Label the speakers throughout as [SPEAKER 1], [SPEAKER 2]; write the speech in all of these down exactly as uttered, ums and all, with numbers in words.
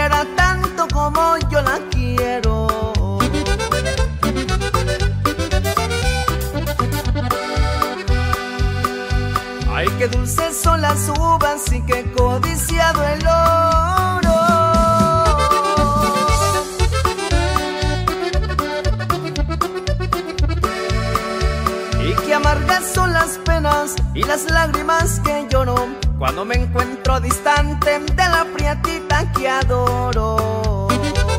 [SPEAKER 1] quiera tanto como yo la quiero. Ay, qué dulces son las uvas y qué codiciado el oro. Y qué amargas son las penas y las lágrimas que lloro cuando me encuentro distante de la prietita que adoro.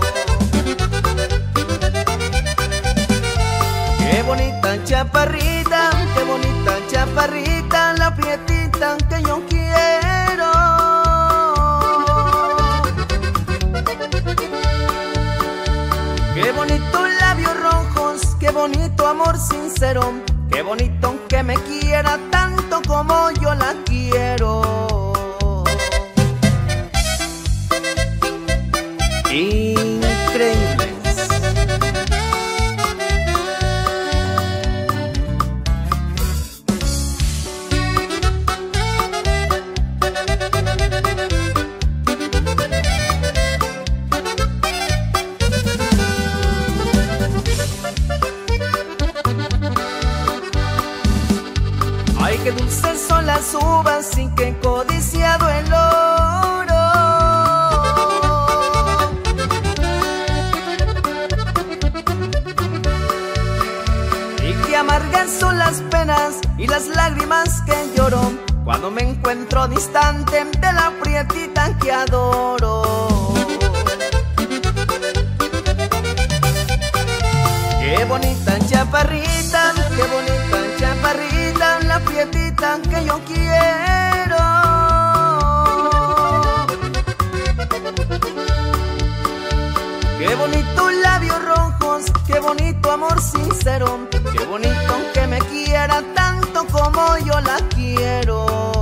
[SPEAKER 1] Qué bonita chaparrita, qué bonita chaparrita, la prietita que yo quiero. Qué bonito labios rojos, qué bonito amor sincero, qué bonito que me quiera tanto como yo la quiero. Increíbles. Ay, qué dulces son las uvas y qué codiciado el oro. Y qué amargas son las penas y las lágrimas que lloro cuando me encuentro distante de la prietita que adoro. Qué bonita chaparrita, qué bonita chaparrita, la prietita que yo quiero. Qué bonito labios rojos, qué bonito amor sincero, qué bonito que me quiera tanto como yo la quiero.